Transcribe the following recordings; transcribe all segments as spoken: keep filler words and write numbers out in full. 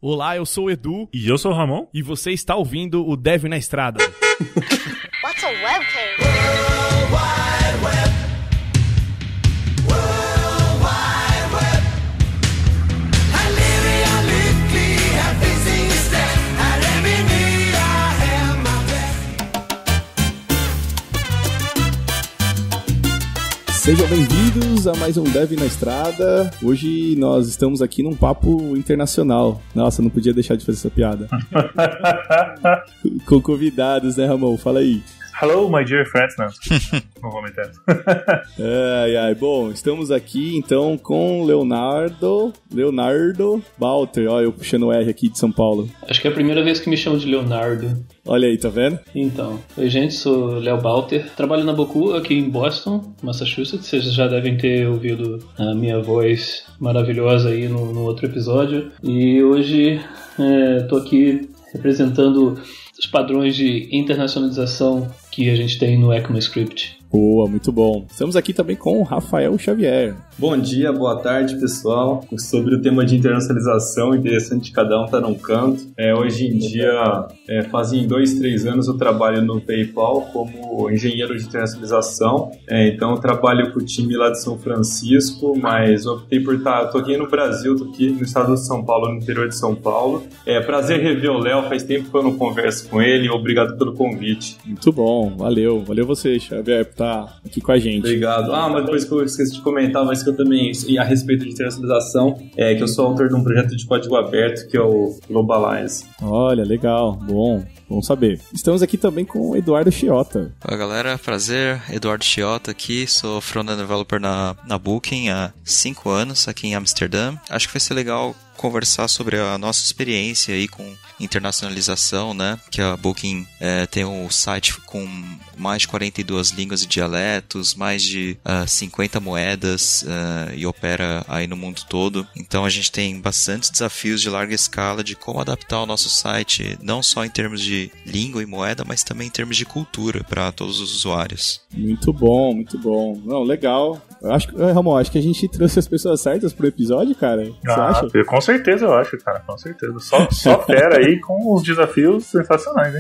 Olá, eu sou o Edu. E eu sou o Ramon. E você está ouvindo o Dev na Estrada. What's a webcam? World Wide Web. World Wide Web. I live it, I lycklig, här finns ingen sted. Här är min nya hemmablad. Sejam bem-vindos a mais um Dev na Estrada. Hoje nós estamos aqui num papo internacional. Nossa, não podia deixar de fazer essa piada. Com convidados, né, Ramon? Fala aí. Hello, my dear friends. Não, não vou meter. Ai, ai. Bom, estamos aqui então com Leonardo Leonardo Balter. Olha, eu puxando o R aqui de São Paulo. Acho que é a primeira vez que me chamam de Leonardo. Olha aí, tá vendo? Então, oi gente, sou Léo Balter. Trabalho na Boku aqui em Boston, Massachusetts. Vocês já devem ter ouvido a minha voz maravilhosa aí no, no outro episódio. E hoje estou aqui representando os padrões de internacionalização que a gente tem no ECMAScript. Boa, muito bom. Estamos aqui também com o Rafael Xavier. Bom dia, boa tarde, pessoal. Sobre o tema de internacionalização, interessante, cada um tá num canto. É, hoje em dia, é, fazem dois, três anos eu trabalho no PayPal como engenheiro de internacionalização. É, então eu trabalho com o time lá de São Francisco, mas eu optei por estar... Tô aqui no Brasil, tô aqui no estado de São Paulo, no interior de São Paulo. É prazer rever o Léo, faz tempo que eu não converso com ele. Obrigado pelo convite. Muito bom, valeu. Valeu você, Xavier, por estar aqui com a gente. Obrigado. Ah, mas depois que eu esqueci de comentar, mas que eu também, e a respeito de internacionalização, é que eu sou autor de um projeto de código aberto que é o Globalize. Olha, legal, bom, bom saber. Estamos aqui também com o Eduardo Chiota. Oi galera, prazer, Eduardo Chiota aqui, sou front-end developer na, na Booking há cinco anos aqui em Amsterdã. Acho que vai ser legal conversar sobre a nossa experiência aí com internacionalização, né? Que a Booking é, tem um site com mais de quarenta e duas línguas e dialetos, mais de uh, cinquenta moedas uh, e opera aí no mundo todo. Então a gente tem bastantes desafios de larga escala de como adaptar o nosso site, não só em termos de língua e moeda, mas também em termos de cultura para todos os usuários. Muito bom, muito bom. Não, legal. Eu acho, Ramon, acho que a gente trouxe as pessoas certas pro episódio, cara. Você ah, acha? Com certeza eu acho, cara, com certeza. Só, só fera aí com os desafios sensacionais, hein?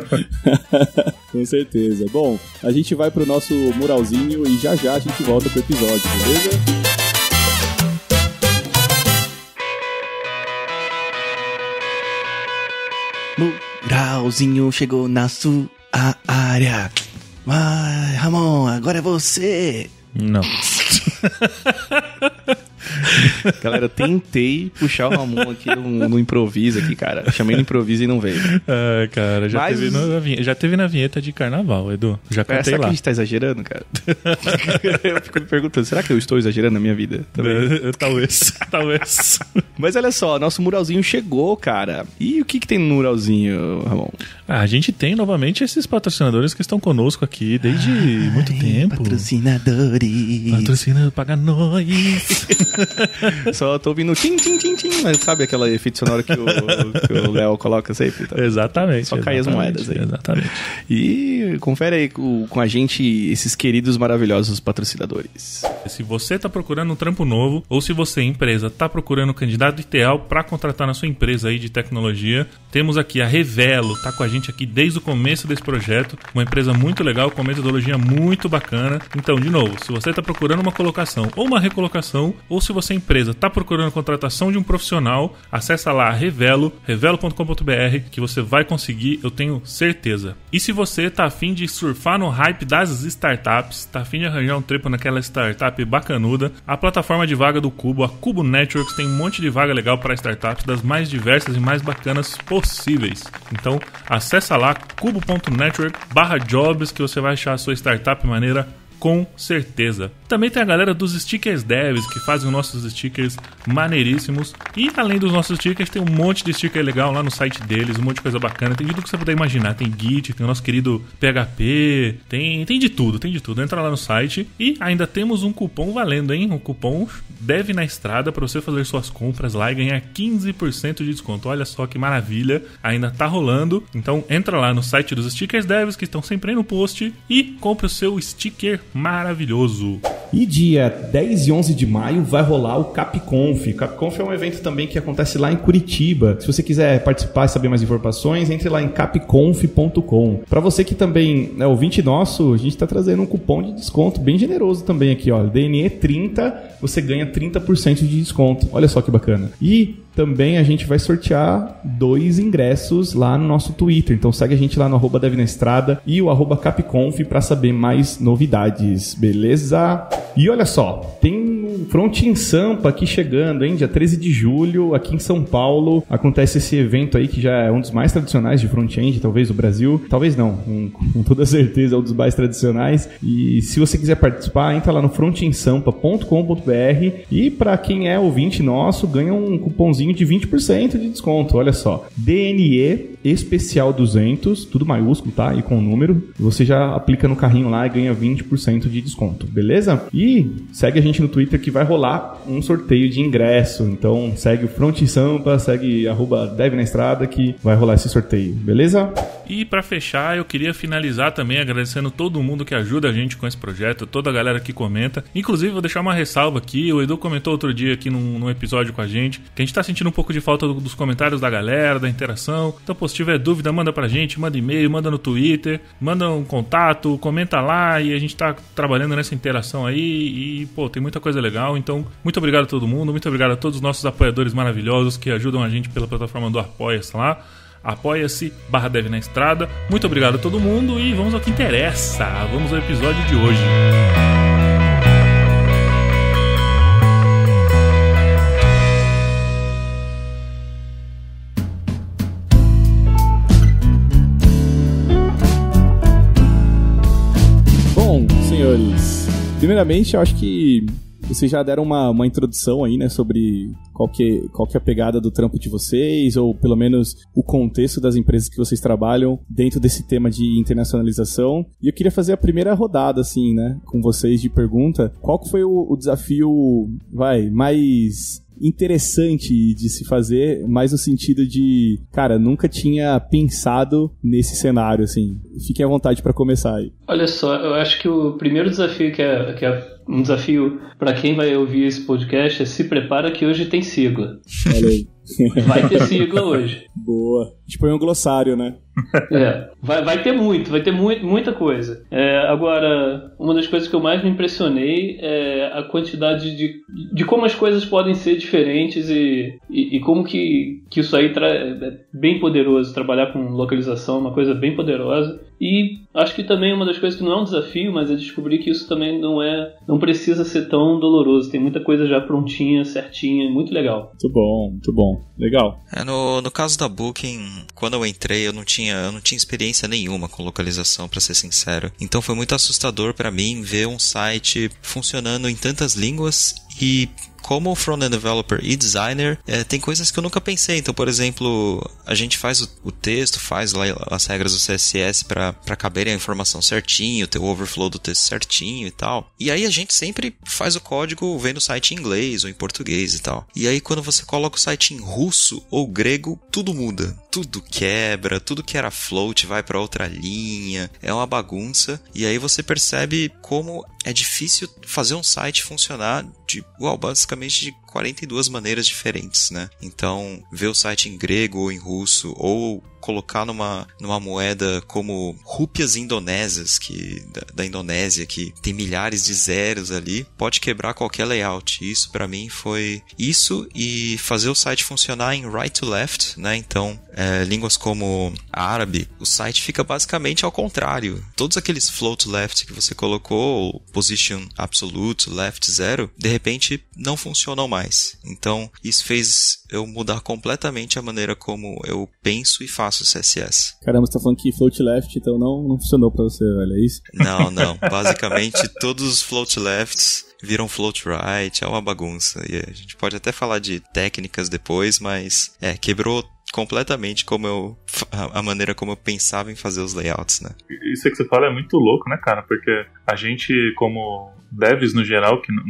Com certeza. Bom, a gente vai pro nosso muralzinho e já já a gente volta pro episódio, beleza? Muralzinho chegou na sua área. Vai, Ramon, agora é você. Não. Galera, eu tentei puxar o Ramon aqui no, no improviso aqui, cara. Chamei no improviso e não veio. Ah, cara, já, Mas... teve na vinheta, já teve na vinheta de carnaval, Edu. Já contei é, será lá. que a gente tá exagerando, cara? Eu fico me perguntando, será que eu estou exagerando na minha vida? Também. Talvez, talvez. Mas olha só, nosso muralzinho chegou, cara. E o que que tem no muralzinho, Ramon? Ah, a gente tem novamente esses patrocinadores que estão conosco aqui desde Ai, muito tempo. Patrocinadores. Patrocina, paga nós. Só tô ouvindo tim, tim, tim, tim. Mas sabe aquele efeito sonoro que o, que o Léo coloca sempre? Tá? Exatamente. Só cai as moedas aí. Exatamente. E confere aí com, com a gente esses queridos maravilhosos patrocinadores. Se você tá procurando um trampo novo, ou se você, empresa, tá procurando um candidato ideal para contratar na sua empresa aí de tecnologia, temos aqui a Revelo, tá com a gente aqui desde o começo desse projeto, uma empresa muito legal, com metodologia muito bacana. Então, de novo, se você tá procurando uma colocação ou uma recolocação, ou se você, empresa, tá procurando a contratação de um profissional, acessa lá a Revelo, revelo ponto com ponto b r, que você vai conseguir, eu tenho certeza. E se você tá afim de surfar no hype das startups, tá afim de arranjar um trampo naquela startup bacanuda, a plataforma de vaga do Cubo, a Cubo Networks, tem um monte de vaga legal para startups das mais diversas e mais bacanas possíveis. Então, acessa lá cubo ponto network barra jobs que você vai achar a sua startup maneira com certeza. Também tem a galera dos Stickers Devs, que fazem os nossos stickers maneiríssimos. E além dos nossos stickers, tem um monte de sticker legal lá no site deles, um monte de coisa bacana. Tem tudo que você puder imaginar. Tem Git, tem o nosso querido P H P, tem, tem de tudo, tem de tudo. Entra lá no site. E ainda temos um cupom valendo, hein? Um cupom Dev na Estrada para você fazer suas compras lá e ganhar quinze por cento de desconto. Olha só que maravilha. Ainda tá rolando. Então entra lá no site dos Stickers Devs, que estão sempre aí no post, e compre o seu sticker maravilhoso. E dia dez e onze de maio vai rolar o CapConf. O CapConf é um evento também que acontece lá em Curitiba. Se você quiser participar e saber mais informações, entre lá em capconf ponto com. Para você que também é ouvinte nosso, a gente está trazendo um cupom de desconto bem generoso também aqui, ó. D N E trinta, você ganha trinta por cento de desconto. Olha só que bacana. E também a gente vai sortear dois ingressos lá no nosso Twitter. Então segue a gente lá no arroba Dev na Estrada e o arroba CapConf para saber mais novidades, beleza? E olha só, tem um Front in Sampa aqui chegando, hein? Dia treze de julho, aqui em São Paulo. Acontece esse evento aí que já é um dos mais tradicionais de front-end, talvez, do Brasil. Talvez não, com, com toda certeza é um dos mais tradicionais. E se você quiser participar, entra lá no front in sampa ponto com ponto b r e para quem é ouvinte nosso, ganha um cupomzinho de vinte por cento de desconto. Olha só, D N E especial duzentos, tudo maiúsculo, tá? E com o número. Você já aplica no carrinho lá e ganha vinte por cento de desconto, beleza? E segue a gente no Twitter que vai rolar um sorteio de ingresso. Então segue o Front in Sampa, segue arroba Dev na Estrada que vai rolar esse sorteio, beleza? E para fechar, eu queria finalizar também agradecendo todo mundo que ajuda a gente com esse projeto, toda a galera que comenta. Inclusive, vou deixar uma ressalva aqui, o Edu comentou outro dia aqui num, num episódio com a gente, que a gente tá sentindo um pouco de falta do, dos comentários da galera, da interação. Então, pô, se tiver dúvida, manda pra gente, manda e-mail, manda no Twitter, manda um contato, comenta lá e a gente tá trabalhando nessa interação aí e, pô, tem muita coisa legal. Então, muito obrigado a todo mundo, muito obrigado a todos os nossos apoiadores maravilhosos que ajudam a gente pela plataforma do Apoia-se lá. Apoia-se barra Dev na Estrada. Muito obrigado a todo mundo e vamos ao que interessa. Vamos ao episódio de hoje. Bom, senhores, primeiramente eu acho que vocês já deram uma, uma introdução aí, né, sobre qual que, qual que é a pegada do trampo de vocês, ou pelo menos o contexto das empresas que vocês trabalham dentro desse tema de internacionalização. E eu queria fazer a primeira rodada, assim, né, com vocês de pergunta. Qual que foi o, o desafio, vai, mais interessante de se fazer, mais no sentido de, cara, nunca tinha pensado nesse cenário, assim. Fiquem à vontade para começar aí. Olha só, eu acho que o primeiro desafio que é, que é um desafio para quem vai ouvir esse podcast é se prepara que hoje tem sigla. Olha aí. Vai ter sigla hoje. Boa. A gente põe um glossário, né? É, vai, vai ter muito, vai ter muito, muita coisa. É, agora, uma das coisas que eu mais me impressionei é a quantidade de, de como as coisas podem ser diferentes e, e, e como que, que isso aí tra- é bem poderoso. Trabalhar com localização é uma coisa bem poderosa. E acho que também uma das coisas que não é um desafio, mas é descobrir que isso também não é, não precisa ser tão doloroso. Tem muita coisa já prontinha, certinha, muito legal. Muito bom, muito bom. Legal. É, no, no caso da Booking, quando eu entrei, eu não tinha, eu não tinha experiência nenhuma com localização, pra ser sincero. Então foi muito assustador pra mim ver um site funcionando em tantas línguas e como front-end developer e designer, é, tem coisas que eu nunca pensei. Então, por exemplo, a gente faz o, o texto, faz lá as regras do C S S para caberem a informação certinho, ter o overflow do texto certinho e tal. E aí a gente sempre faz o código vendo o site em inglês ou em português e tal. E aí quando você coloca o site em russo ou grego, tudo muda. Tudo quebra, tudo que era float vai para outra linha. É uma bagunça. E aí você percebe como é difícil fazer um site funcionar de, well, basicamente de quarenta e duas maneiras diferentes, né? Então, ver o site em grego ou em russo, ou colocar numa, numa moeda como rúpias indonésias, que, da, da Indonésia, que tem milhares de zeros ali, pode quebrar qualquer layout. Isso, pra mim, foi isso e fazer o site funcionar em right to left, né? Então, é, línguas como árabe, o site fica basicamente ao contrário. Todos aqueles float left que você colocou, position absolute, left zero, de repente não funcionam mais. Então, isso fez eu mudar completamente a maneira como eu penso e faço o C S S. Caramba, você tá falando que float left, então não, não funcionou pra você, velho, é isso? Não, não. Basicamente, todos os float lefts viram float right, é uma bagunça. E a gente pode até falar de técnicas depois, mas é, quebrou completamente como eu, a maneira como eu pensava em fazer os layouts, né? Isso que você fala é muito louco, né, cara? Porque a gente, como devs no geral, que não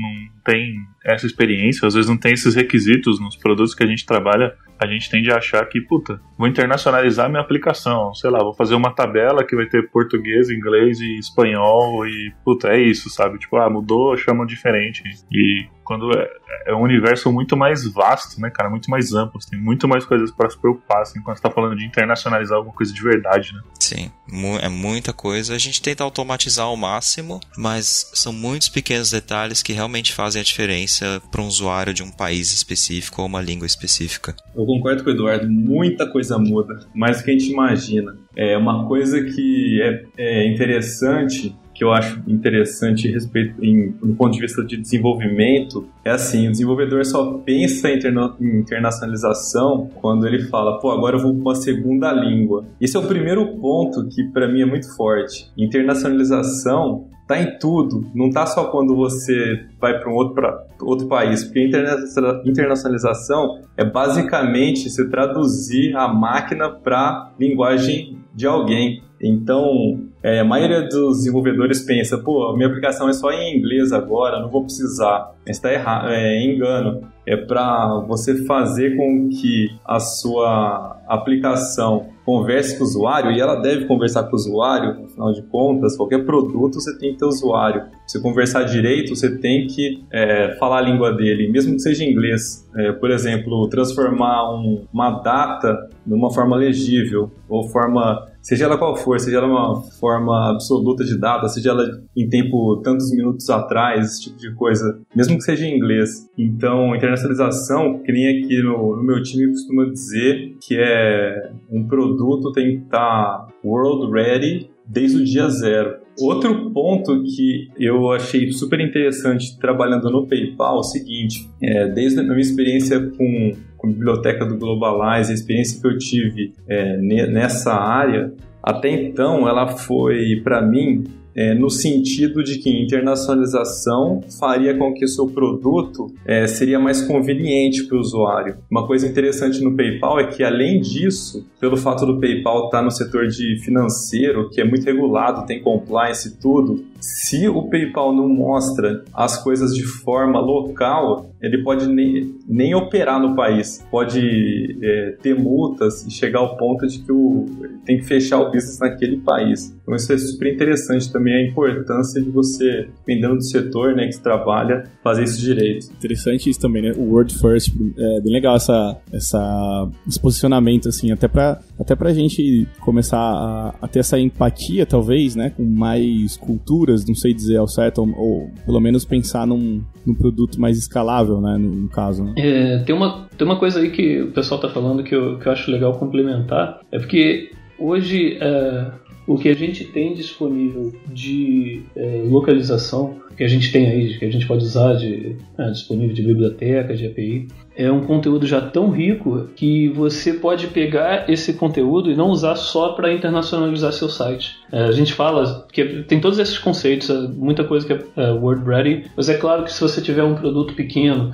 tem essa experiência, às vezes não tem esses requisitos nos produtos que a gente trabalha, a gente tende a achar que, puta, vou internacionalizar minha aplicação, sei lá, vou fazer uma tabela que vai ter português, inglês e espanhol e, puta, é isso, sabe? Tipo, ah, mudou, chama diferente. E quando é, é um universo muito mais vasto, né, cara, muito mais amplo, tem muito mais coisas para se preocupar, assim, quando você tá falando de internacionalizar alguma coisa de verdade, né? Sim, mu- é muita coisa. A gente tenta automatizar ao máximo, mas são muitos pequenos detalhes que realmente fazem a diferença para um usuário de um país específico ou uma língua específica. Eu concordo com o Eduardo, muita coisa muda, mais do que a gente imagina. É uma coisa que é, é interessante, que eu acho interessante respeito, em, no ponto de vista de desenvolvimento, é assim, o desenvolvedor só pensa em, interna, em internacionalização quando ele fala, pô, agora eu vou para uma segunda língua. Esse é o primeiro ponto que para mim é muito forte. Internacionalização tá em tudo, não tá só quando você vai para um outro, pra, outro país, porque a internacionalização é basicamente você traduzir a máquina para linguagem de alguém. Então, é, a maioria dos desenvolvedores pensa, pô, minha aplicação é só em inglês agora, não vou precisar. Mas está errado, é engano. É para você fazer com que a sua aplicação converse com o usuário, e ela deve conversar com o usuário, afinal de contas, qualquer produto você tem que ter usuário. Se conversar direito, você tem que é, falar a língua dele, mesmo que seja em inglês. É, por exemplo, transformar um, uma data numa forma legível, ou forma, seja ela qual for, seja ela uma forma absoluta de data, seja ela em tempo tantos minutos atrás, esse tipo de coisa, mesmo que seja em inglês. Então, a internacionalização, que nem aqui no, no meu time costuma dizer, que é um produto tem que estar world ready desde o dia zero. Outro ponto que eu achei super interessante trabalhando no PayPal é o seguinte, é, desde a minha experiência com, com a biblioteca do Globalize, a experiência que eu tive é, nessa área, até então ela foi, para mim, É, no sentido de que internacionalização faria com que o seu produto é, seria mais conveniente para o usuário. Uma coisa interessante no PayPal é que, além disso, pelo fato do PayPal estar no setor de financeiro, que é muito regulado, tem compliance e tudo, se o PayPal não mostra as coisas de forma local, ele pode nem, nem operar no país. Pode é, ter multas e chegar ao ponto de que o, tem que fechar o business naquele país. Então isso é super interessante também, a importância de você, dependendo do setor, né, que você trabalha, fazer isso direito. Interessante isso também, né? O Word First, é bem legal essa, essa, esse posicionamento, assim, até pra, até pra gente começar a, a ter essa empatia, talvez, né, com mais culturas, não sei dizer ao certo, ou, ou pelo menos pensar num, num produto mais escalável, né, no, no caso. Né? É, tem, uma, tem uma coisa aí que o pessoal tá falando que eu, que eu acho legal complementar, é porque hoje é, o que a gente tem disponível de é, localização, que a gente tem aí, que a gente pode usar de, é, disponível de biblioteca, de A P I, é um conteúdo já tão rico que você pode pegar esse conteúdo e não usar só para internacionalizar seu site. É, a gente fala que tem todos esses conceitos, muita coisa que é, é word ready, mas é claro que se você tiver um produto pequeno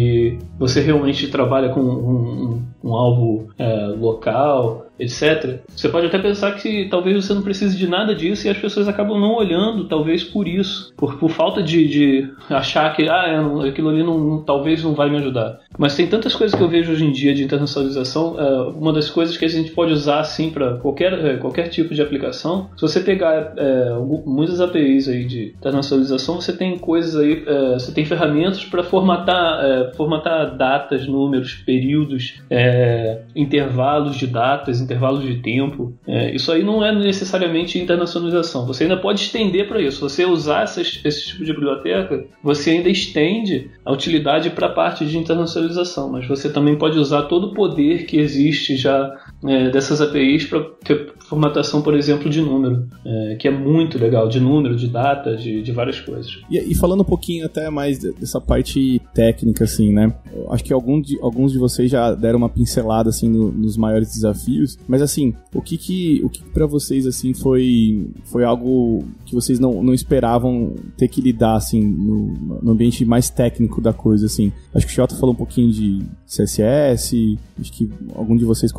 e você realmente trabalha com um, um, um alvo é, local, etcétera, você pode até pensar que talvez você não precise de nada disso e as pessoas acabam não olhando, talvez por isso, por, por falta de, de achar que ah, aquilo ali não, talvez não vai me ajudar. Mas tem tantas coisas que eu vejo hoje em dia de internacionalização. Uma das coisas que a gente pode usar assim para qualquer, qualquer tipo de aplicação, se você pegar é, muitas A P Is aí de internacionalização, você tem coisas aí, é, você tem ferramentas para formatar, é, formatar datas, números, períodos, é, intervalos de datas, intervalos de tempo. É, isso aí não é necessariamente internacionalização. Você ainda pode estender para isso. Se você usar esses, esse tipo de biblioteca, você ainda estende a utilidade para a parte de internacionalização. Mas você também pode usar todo o poder que existe já é, dessas A P Is para ter formatação, por exemplo, de número, é, que é muito legal, de número, de data, de, de várias coisas. E, e falando um pouquinho até mais dessa parte técnica, assim, né? Eu acho que algum de, alguns de vocês já deram uma pincelada, assim, no, nos maiores desafios, mas, assim, o que que, o que, que para vocês, assim, foi, foi algo que vocês não, não esperavam ter que lidar, assim, no, no ambiente mais técnico da coisa, assim? Acho que o Xota falou um pouquinho de C S S, acho que algum de vocês comentou sobre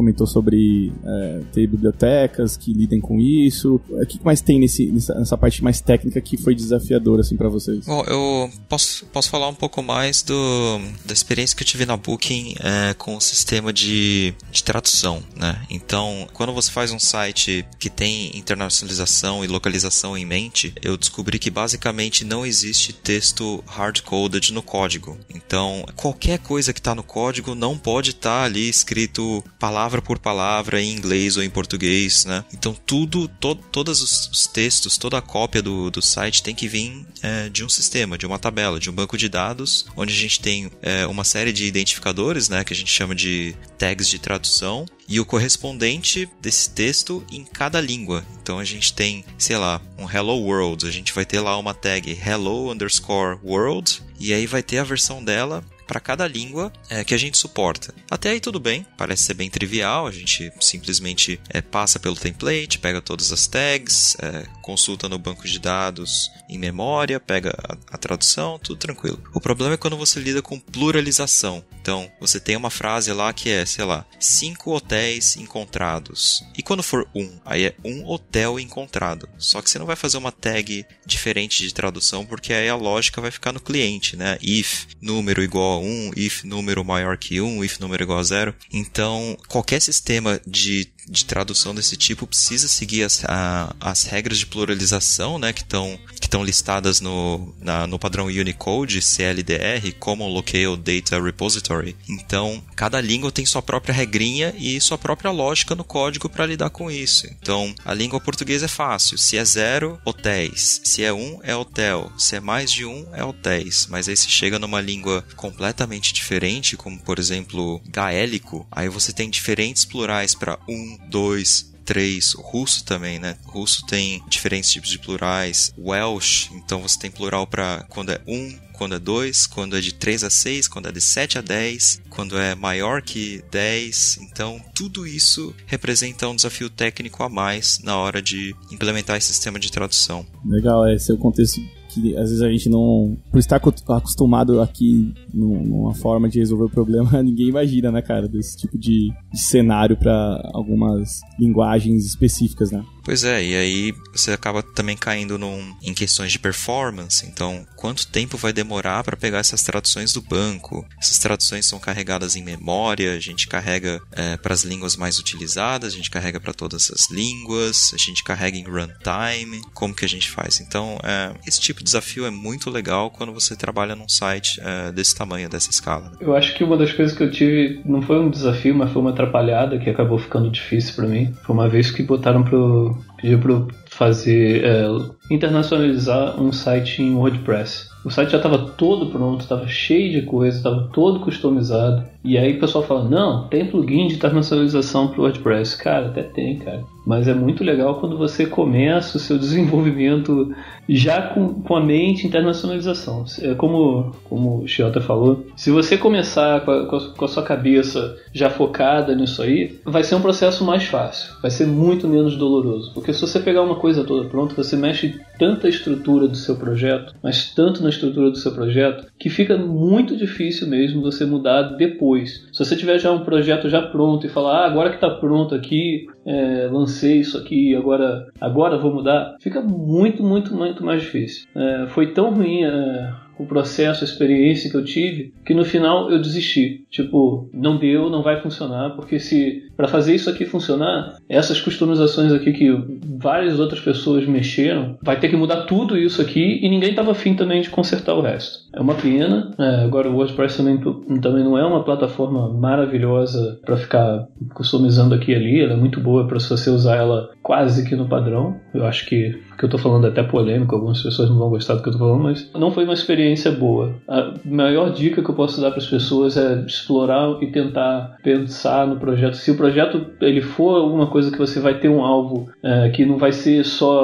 sobre é, ter bibliotecas que lidem com isso? O que mais tem nesse, nessa, nessa parte mais técnica que foi desafiadora assim, para vocês? Bom, eu posso, posso falar um pouco mais do, da experiência que eu tive na Booking é, com o sistema de, de tradução, né? Então, quando você faz um site que tem internacionalização e localização em mente, eu descobri que basicamente não existe texto hard-coded no código. Então, qualquer coisa que está no código não pode estar tá ali escrito palavra por palavra em inglês ou em português, né? Então, tudo, to, todos os, os textos, toda a cópia do, do site tem que vir é, de um sistema, de uma tabela, de um banco de dados, onde a gente tem é, uma série de identificadores, né, que a gente chama de tags de tradução, e o correspondente desse texto em cada língua. Então a gente tem, sei lá, um Hello World, a gente vai ter lá uma tag Hello underscore World, e aí vai ter a versão dela para cada língua é, que a gente suporta. Até aí tudo bem, parece ser bem trivial, a gente simplesmente é, passa pelo template, pega todas as tags, é, consulta no banco de dados em memória, pega a, a tradução, tudo tranquilo. O problema é quando você lida com pluralização. Então, você tem uma frase lá que é, sei lá, cinco hotéis encontrados. E quando for um, aí é um hotel encontrado. Só que você não vai fazer uma tag diferente de tradução, porque aí a lógica vai ficar no cliente, né? If número igual a um, if número maior que um, if número igual a zero. Então, qualquer sistema de de tradução desse tipo precisa seguir as, a, as regras de pluralização, né, que estão que estão listadas no, na, no padrão Unicode C L D R, Common Locale Data Repository. Então, cada língua tem sua própria regrinha e sua própria lógica no código para lidar com isso. Então, a língua portuguesa é fácil. Se é zero, hotéis. Se é um, é hotel. Se é mais de um, é hotéis. Mas aí se chega numa língua completamente diferente, como, por exemplo, gaélico, aí você tem diferentes plurais para um, dois, três, o russo também, né? O russo tem diferentes tipos de plurais. Welsh, então você tem plural para quando é um, quando é dois, quando é de três a seis, quando é de sete a dez, quando é maior que dez. Então, tudo isso representa um desafio técnico a mais na hora de implementar esse sistema de tradução. Legal, esse é o contexto que às vezes a gente não... Por estar acostumado aqui numa forma de resolver o problema, ninguém imagina, né, cara, desse tipo de, de cenário para algumas linguagens específicas, né? Pois é, e aí você acaba também caindo num, em questões de performance. Então, quanto tempo vai demorar para pegar essas traduções do banco? Essas traduções são carregadas em memória, a gente carrega é, para as línguas mais utilizadas, a gente carrega para todas as línguas, a gente carrega em runtime. Como que a gente faz? Então, é, esse tipo de desafio é muito legal quando você trabalha num site é, desse tamanho, dessa escala. Eu acho que uma das coisas que eu tive não foi um desafio, mas foi uma atrapalhada que acabou ficando difícil para mim. Foi uma vez que botaram pro pediu para fazer é, internacionalizar um site em WordPress. O site já estava todo pronto, estava cheio de coisa, estava todo customizado. E aí o pessoal fala, não, tem plugin de internacionalização para o WordPress. Cara, até tem, cara. Mas é muito legal quando você começa o seu desenvolvimento já com, com a mente internacionalização. É como, como o Chiota falou, se você começar com a, com a sua cabeça já focada nisso aí, vai ser um processo mais fácil, vai ser muito menos doloroso. Porque se você pegar uma coisa toda pronta, você mexe tanta estrutura do seu projeto, mas tanto na estrutura do seu projeto, que fica muito difícil mesmo você mudar depois. Se você tiver já um projeto já pronto e falar, ah, agora que está pronto aqui, é, lancei isso aqui, agora, agora vou mudar, fica muito, muito, muito mais difícil. É, foi tão ruim é, o processo, a experiência que eu tive, que no final eu desisti. Tipo, não deu, não vai funcionar, porque se para fazer isso aqui funcionar, essas customizações aqui que várias outras pessoas mexeram, vai ter que mudar tudo isso aqui e ninguém estava afim também de consertar o resto. É uma pena. É, agora o WordPress também, também não é uma plataforma maravilhosa para ficar customizando aqui e ali, ela é muito boa para você usar ela quase que no padrão. Eu acho que que eu estou falando é até polêmico, algumas pessoas não vão gostar do que eu estou falando, mas não foi uma experiência boa. A maior dica que eu posso dar para as pessoas é explorar e tentar pensar no projeto. Se o projeto ele for alguma coisa que você vai ter um alvo é, que não vai ser só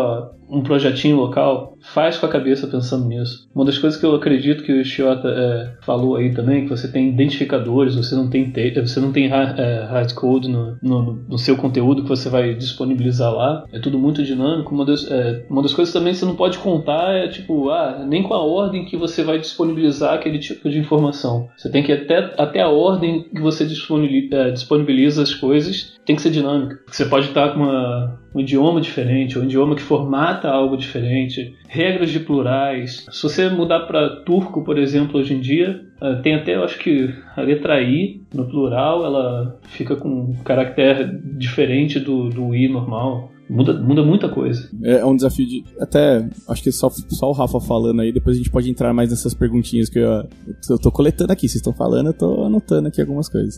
um projetinho local, faz com a cabeça pensando nisso. Uma das coisas que eu acredito que o Shiota é, falou aí também, que você tem identificadores, você não tem, te- você não tem hard, é, hard code no, no, no seu conteúdo que você vai disponibilizar lá. É tudo muito dinâmico. Uma das, é, uma das coisas também que você não pode contar é tipo, ah, nem com a ordem que você vai disponibilizar aquele tipo de informação. Você tem que até, até a ordem que você disponibiliza, é, disponibiliza as coisas tem que ser dinâmica. Você pode estar com uma, um idioma diferente, ou um idioma que formata algo diferente, regras de plurais. Se você mudar para turco, por exemplo, hoje em dia, tem até, eu acho que a letra I no plural, ela fica com um caractere diferente do, do I normal. Muda, muda muita coisa. É um desafio de... Até, acho que só, só o Rafa falando aí, depois a gente pode entrar mais nessas perguntinhas que eu, eu tô coletando aqui. Vocês estão falando, eu tô anotando aqui algumas coisas.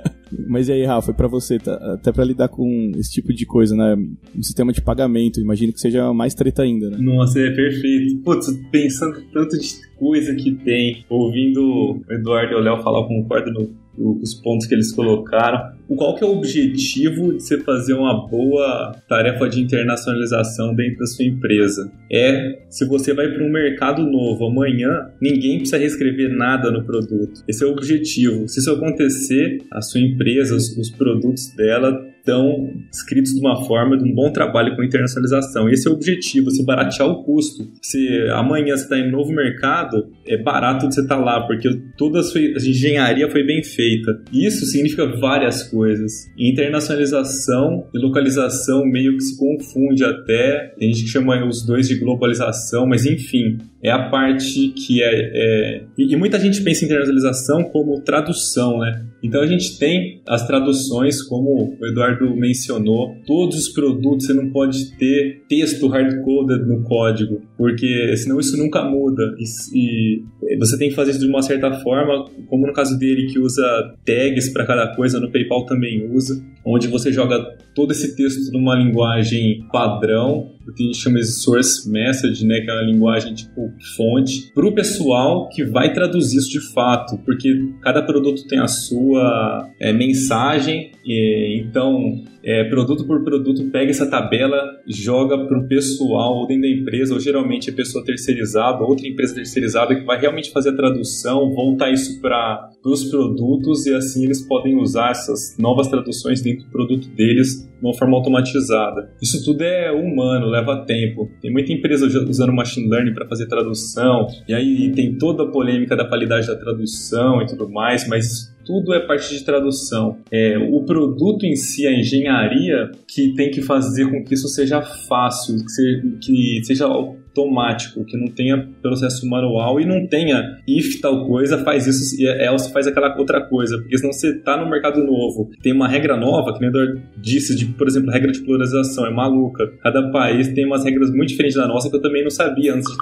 Mas e aí, Rafa, pra você, tá, até pra lidar com esse tipo de coisa, né? Um sistema de pagamento, imagino que seja mais treta ainda, né? Nossa, é perfeito. Putz, pensando tanto de coisa que tem, ouvindo o Eduardo e o Léo falar, eu concordo no os pontos que eles colocaram. Qual que é o objetivo de você fazer uma boa tarefa de internacionalização dentro da sua empresa? É, se você vai para um mercado novo amanhã, ninguém precisa reescrever nada no produto. Esse é o objetivo. Se isso acontecer, a sua empresa, os, os produtos dela estão escritos de uma forma, de um bom trabalho com internacionalização. Esse é o objetivo, você baratear o custo. Se amanhã você está em um novo mercado, é barato de você estar lá, porque toda a sua engenharia foi bem feita. Isso significa várias coisas. Internacionalização e localização meio que se confunde até. Tem gente que chama os dois de globalização, mas enfim, é a parte que é... é... E, e muita gente pensa em internacionalização como tradução, né? Então a gente tem as traduções, como o Eduardo mencionou, todos os produtos você não pode ter texto hard-coded no código, porque senão isso nunca muda. E, e você tem que fazer isso de uma certa forma, como no caso dele que usa tags para cada coisa, no PayPal também usa, onde você joga todo esse texto numa linguagem padrão, que a gente chama de source message, né, que é uma linguagem tipo fonte, para o pessoal que vai traduzir isso de fato, porque cada produto tem a sua é, mensagem, e, então é, produto por produto pega essa tabela, joga para o pessoal ou dentro da empresa, ou geralmente é pessoa terceirizada, outra empresa terceirizada que vai realmente fazer a tradução, voltar isso para os produtos, e assim eles podem usar essas novas traduções dentro do produto deles de uma forma automatizada. Isso tudo é humano, leva tempo. Tem muita empresa usando machine learning para fazer tradução, e aí tem toda a polêmica da qualidade da tradução e tudo mais, mas tudo é parte de tradução. É, o produto em si, a engenharia, que tem que fazer com que isso seja fácil, que seja, que seja automático, que não tenha processo manual e não tenha if tal coisa, faz isso, else faz aquela outra coisa, porque senão você está no mercado novo, tem uma regra nova, que nem o Eduardo disse, de, por exemplo, regra de pluralização, é maluca. Cada país tem umas regras muito diferentes da nossa que eu também não sabia antes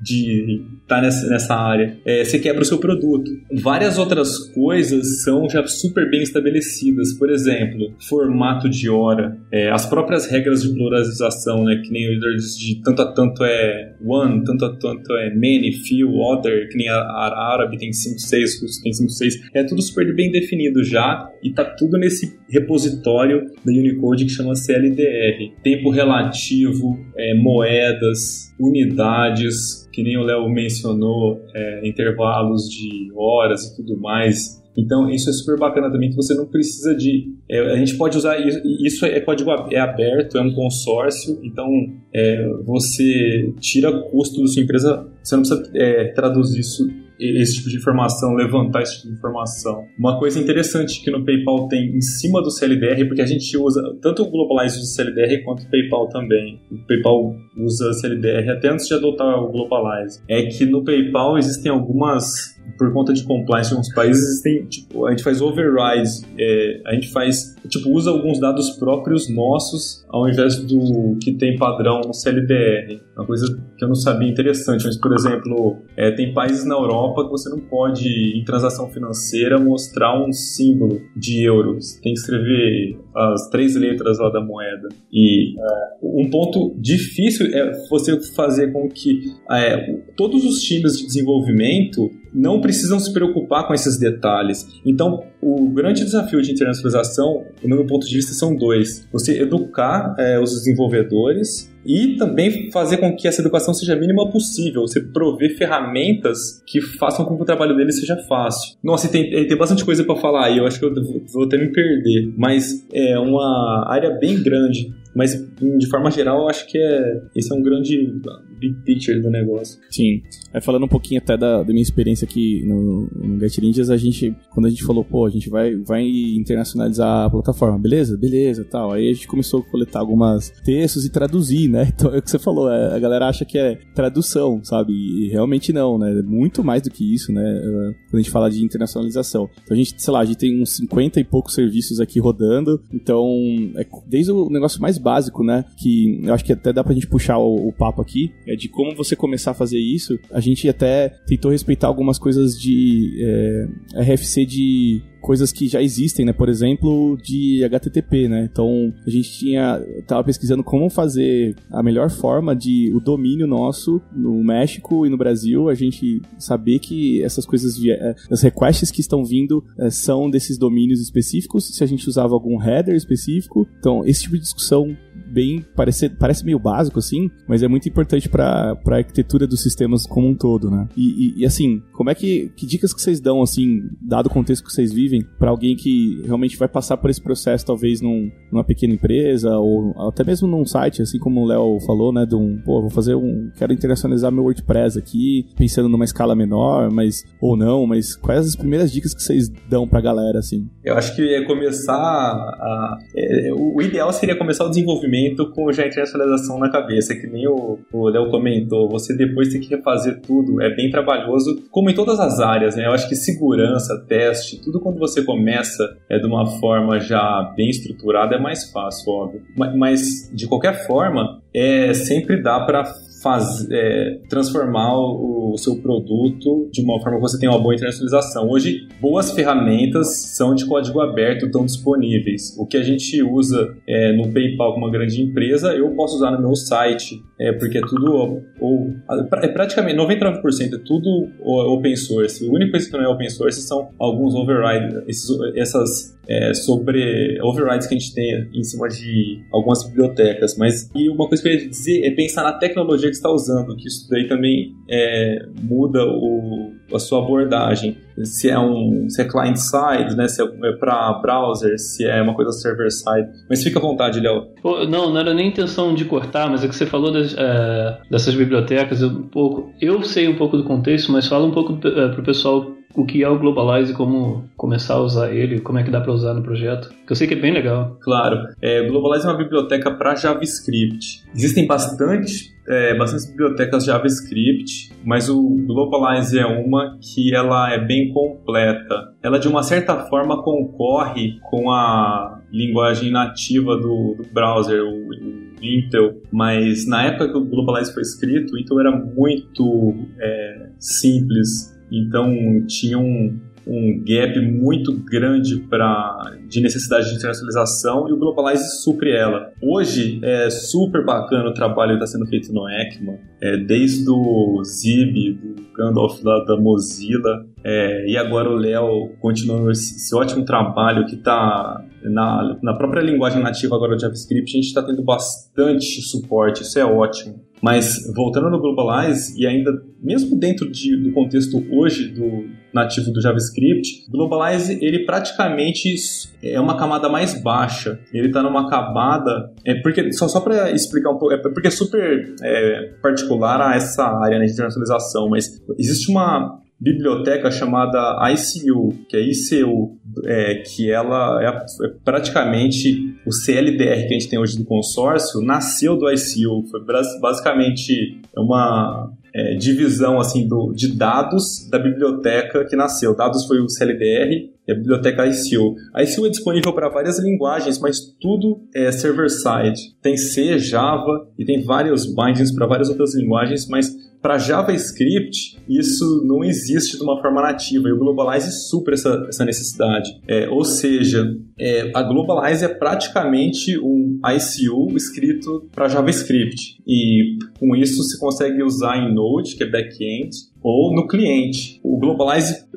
de estar nessa, nessa área. É, você quebra o seu produto. Várias outras coisas são já super bem estabelecidas. Por exemplo, formato de hora. É, as próprias regras de pluralização, né, que nem o Eduardo disse, de tanto a tanto é one, tanto a tanto é many, few, other, que nem a, a árabe tem cinco, seis, russo tem cinco, seis. É tudo super bem definido já, e tá tudo nesse repositório da Unicode que chama C L D R. Tempo relativo, é, moedas, unidades, que nem o Léo mencionou, é, intervalos de horas e tudo mais. Então isso é super bacana também, que você não precisa de... É, a gente pode usar isso, isso é código é aberto, é um consórcio, então é, você tira custo da sua empresa, você não precisa é, traduzir isso, esse tipo de informação, levantar esse tipo de informação. Uma coisa interessante que no PayPal tem em cima do C L D R, porque a gente usa, tanto o Globalize usa o C L D R quanto o PayPal também. O PayPal usa C L D R até antes de adotar o Globalize. É que no PayPal existem algumas, por conta de compliance em alguns países, tem, tipo, a gente faz overrides, é, a gente faz, tipo, usa alguns dados próprios nossos ao invés do que tem padrão no C L D R. Uma coisa que eu não sabia interessante, mas, por exemplo, é, tem países na Europa que você não pode, em transação financeira, mostrar um símbolo de euro. Você tem que escrever as três letras lá da moeda. E é, um ponto difícil é você fazer com que é, todos os times de desenvolvimento não precisam se preocupar com esses detalhes. Então, o grande desafio de internacionalização, no meu ponto de vista, são dois. Você educar é, os desenvolvedores e também fazer com que essa educação seja a mínima possível, você prover ferramentas que façam com que o trabalho dele seja fácil. Nossa, e tem, tem bastante coisa para falar aí, eu acho que eu vou, vou até me perder, mas é uma área bem grande. Mas, de forma geral, eu acho que é, esse é um grande big picture do negócio. Sim. Aí, falando um pouquinho até da, da minha experiência aqui no, no Get Ninjas, a gente, quando a gente falou, pô, a gente vai, vai internacionalizar a plataforma, beleza? Beleza, tal. Aí a gente começou a coletar algumas textos e traduzir, né? Então, é o que você falou, é, a galera acha que é tradução, sabe? E realmente não, né? Muito mais do que isso, né? Quando a gente fala de internacionalização. Então, a gente, sei lá, a gente tem uns cinquenta e poucos serviços aqui rodando, então, é desde o negócio mais básico, né, que eu acho que até dá pra gente puxar o, o papo aqui, é de como você começar a fazer isso. A gente até tentou respeitar algumas coisas de é, R F C de coisas que já existem, né? Por exemplo, de H T T P, né? Então, a gente tinha, tava pesquisando como fazer a melhor forma de o domínio nosso no México e no Brasil, a gente saber que essas coisas, as requests que estão vindo é, são desses domínios específicos, se a gente usava algum header específico. Então, esse tipo de discussão bem, parece, parece meio básico, assim, mas é muito importante para a arquitetura dos sistemas como um todo, né? E, e, e assim, como é que, que dicas que vocês dão, assim, dado o contexto que vocês vivem, para alguém que realmente vai passar por esse processo, talvez num, numa pequena empresa, ou até mesmo num site, assim como o Léo falou, né, de um, pô, vou fazer um, quero internacionalizar meu WordPress aqui, pensando numa escala menor, mas, ou não, mas quais as primeiras dicas que vocês dão pra galera, assim? Eu acho que é começar a... É, o ideal seria começar o desenvolvimento com já a internacionalização na cabeça, que nem o, o Léo comentou, você depois tem que refazer tudo, é bem trabalhoso, como em todas as áreas, né, eu acho que segurança, teste, tudo quando você começa é, de uma forma já bem estruturada, é mais fácil, óbvio. Mas, mas de qualquer forma, é, sempre dá para Faz, é, transformar o, o seu produto de uma forma que você tenha uma boa internacionalização. Hoje, boas ferramentas são de código aberto, estão disponíveis. O que a gente usa é, no PayPal como uma grande empresa, eu posso usar no meu site, é, porque é tudo, ou, é praticamente noventa e nove por cento é tudo open source. A única coisa que não é open source são alguns overrides, esses, essas é, sobre overrides que a gente tem em cima de algumas bibliotecas. Mas e uma coisa que eu ia dizer é pensar na tecnologia que você está usando, que isso daí também é, muda o, a sua abordagem. Se é um se é client-side, né, se é para browser, se é uma coisa server-side. Mas fica à vontade, Léo. Não, não era nem intenção de cortar, mas é que você falou das, é, dessas bibliotecas. Eu, um pouco, eu sei um pouco do contexto, mas fala um pouco para o pessoal o que é o Globalize e como começar a usar ele, como é que dá para usar no projeto, que eu sei que é bem legal. Claro, é, Globalize é uma biblioteca para JavaScript. Existem bastante, é, bastantes bibliotecas JavaScript, mas o Globalize é uma que ela é bem completa. Ela, de uma certa forma, concorre com a linguagem nativa do, do browser, o, o Intel, mas na época que o Globalize foi escrito, o Intel era muito é, simples. Então tinha um, um gap muito grande pra, de necessidade de internacionalização e o Globalize supre ela. Hoje é super bacana o trabalho que está sendo feito no ECMA, é, desde o Zib, do Gandalf da, da Mozilla, é, e agora o Léo continuando esse, esse ótimo trabalho que está na, na própria linguagem nativa agora do JavaScript. A gente está tendo bastante suporte, isso é ótimo. Mas voltando no Globalize, e ainda mesmo dentro de, do contexto hoje do nativo do JavaScript, Globalize ele praticamente é uma camada mais baixa. Ele está numa camada, é porque só, só para explicar um pouco, é porque é super é, particular a essa área, né, de internacionalização, mas existe uma biblioteca chamada I C U, que é I C U, é, que ela é, é praticamente o C L D R que a gente tem hoje do consórcio, nasceu do I C U, foi basicamente uma é, divisão assim, do, de dados da biblioteca que nasceu. Dados foi o C L D R e a biblioteca I C U. A I C U é disponível para várias linguagens, mas tudo é server-side. Tem C, Java e tem vários bindings para várias outras linguagens, mas para JavaScript, isso não existe de uma forma nativa, e o Globalize supra essa, essa necessidade. É, ou seja, é, a Globalize é praticamente um I C U escrito para JavaScript, e com isso você consegue usar em Node, que é back-end, ou no cliente. O Globalize, por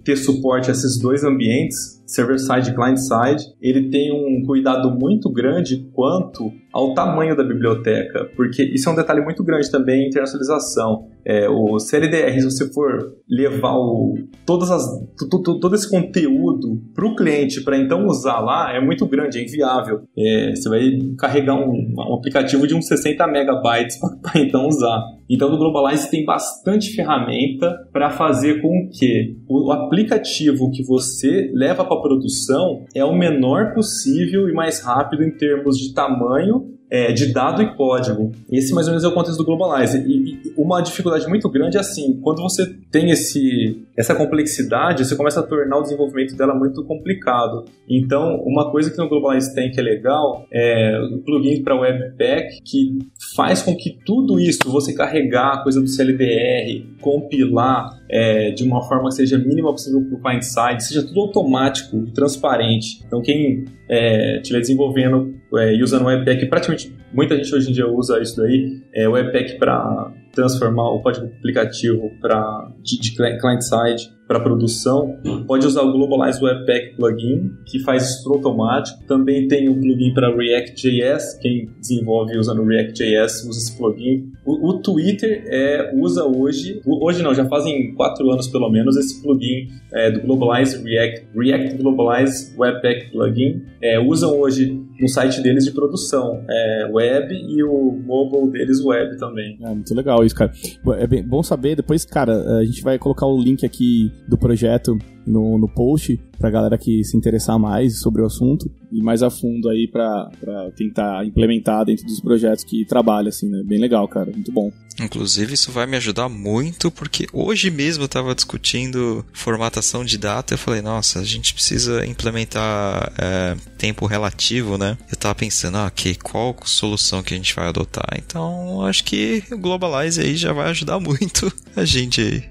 ter suporte a esses dois ambientes, server-side e client-side, ele tem um cuidado muito grande quanto ao tamanho da biblioteca, porque isso é um detalhe muito grande também em internacionalização. É, o C L D R, se você for levar o, todas as, todo, todo esse conteúdo para o cliente para então usar lá, é muito grande, é inviável. É, você vai carregar um, um aplicativo de uns sessenta megabytes para então usar. Então, no Globalize tem bastante ferramenta para fazer com que o aplicativo que você leva para a produção é o menor possível e mais rápido em termos de tamanho, é, de dado e código. Esse mais ou menos é o contexto do Globalize. E, e uma dificuldade muito grande é assim, quando você tem esse, essa complexidade, você começa a tornar o desenvolvimento dela muito complicado. Então, uma coisa que no Globalize tem que é legal é o plugin para Webpack, que faz com que tudo isso, você carregar a coisa do C L D R, compilar é, de uma forma que seja mínima possível para o client-side, seja tudo automático e transparente. Então, quem é, estiver desenvolvendo é, e usando o Webpack, praticamente muita gente hoje em dia usa isso daí, é, o Webpack para transformar o código aplicativo pra, de, de client-side para produção, pode usar o Globalize Webpack plugin, que faz isso tudo automático. Também tem um plugin para React.js, quem desenvolve usando React.js usa esse plugin. O, o Twitter é, usa hoje, hoje não, já fazem quatro anos pelo menos, esse plugin é, do Globalize React, React Globalize Webpack plugin. É, usam hoje no site deles de produção, é, web, e o mobile deles web também. É muito legal isso, cara. É bem, bom saber, depois, cara, a gente vai colocar o link aqui do projeto no, no post pra galera que se interessar mais sobre o assunto e mais a fundo aí pra, pra tentar implementar dentro dos projetos que trabalha, assim, né? Bem legal, cara, muito bom. Inclusive, isso vai me ajudar muito, porque hoje mesmo eu estava discutindo formatação de data. Eu falei, nossa, a gente precisa implementar é, tempo relativo, né? Eu estava pensando, ah, ok, qual solução que a gente vai adotar? Então, acho que o Globalize aí já vai ajudar muito a gente aí.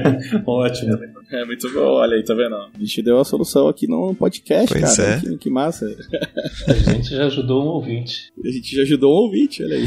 Ótimo. É muito bom, olha aí, tá vendo? A gente deu a solução aqui no podcast, pois cara. É. Que, que massa. A gente já ajudou um ouvinte. A gente já ajudou um ouvinte, olha aí.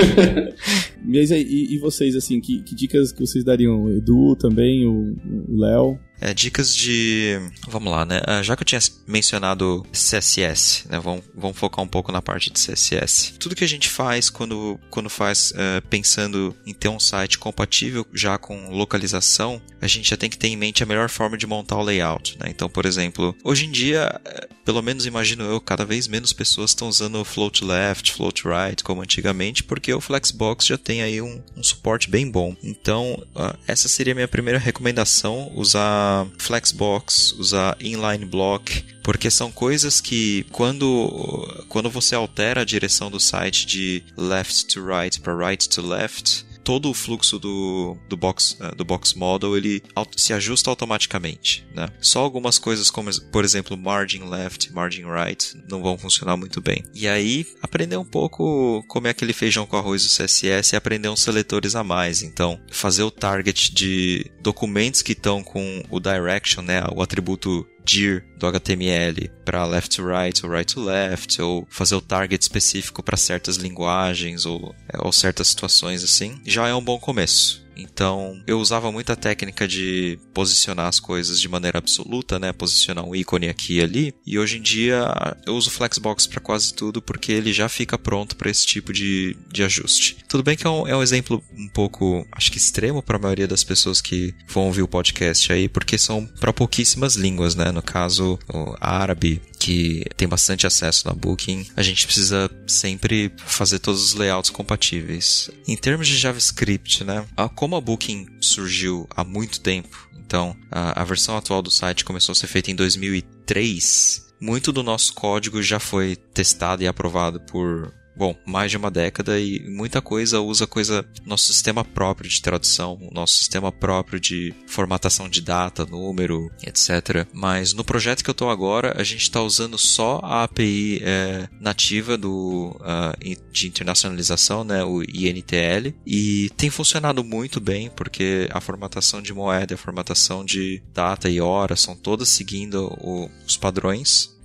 Mas aí, e, e vocês, assim, que, que dicas que vocês dariam? O Edu também, o Léo? É, dicas de... Vamos lá, né? Já que eu tinha mencionado C S S, né? Vamos, vamos focar um pouco na parte de C S S. Tudo que a gente faz quando, quando faz uh, pensando em ter um site compatível já com localização, a gente já tem que ter em mente a melhor forma de montar o layout, né? Então, por exemplo, hoje em dia, pelo menos imagino eu, cada vez menos pessoas estão usando o float left, float right, como antigamente, porque o Flexbox já tem aí um, um suporte bem bom. Então, uh, essa seria a minha primeira recomendação, usar Flexbox, usar inline block, porque são coisas que quando, quando você altera a direção do site de left to right para right to left, todo o fluxo do, do, box, do box model ele se ajusta automaticamente, né? Só algumas coisas como, por exemplo, margin left, margin right não vão funcionar muito bem. E aí, aprender um pouco como é aquele feijão com arroz do C S S e aprender uns seletores a mais. Então, fazer o target de documentos que estão com o direction, né? O atributo dir do H T M L para left to right ou right to left, ou fazer o target específico para certas linguagens ou, ou certas situações assim, já é um bom começo. Então, eu usava muito a técnica de posicionar as coisas de maneira absoluta, né? Posicionar um ícone aqui e ali. E hoje em dia, eu uso o Flexbox para quase tudo, porque ele já fica pronto para esse tipo de, de ajuste. Tudo bem que é um, é um exemplo um pouco, acho que extremo para a maioria das pessoas que vão ouvir o podcast aí, porque são para pouquíssimas línguas, né? No caso, o árabe, que tem bastante acesso na Booking, a gente precisa sempre fazer todos os layouts compatíveis. Em termos de JavaScript, né? Como a Booking surgiu há muito tempo, então a, a versão atual do site começou a ser feita em dois mil e três, muito do nosso código já foi testado e aprovado por... Bom, mais de uma década, e muita coisa usa coisa, nosso sistema próprio de tradução, nosso sistema próprio de formatação de data, número, etcétera. Mas no projeto que eu estou agora, a gente está usando só a A P I é, nativa do, uh, de internacionalização, né, o I N T L, e tem funcionado muito bem, porque a formatação de moeda, a formatação de data e hora são todas seguindo o, os padrões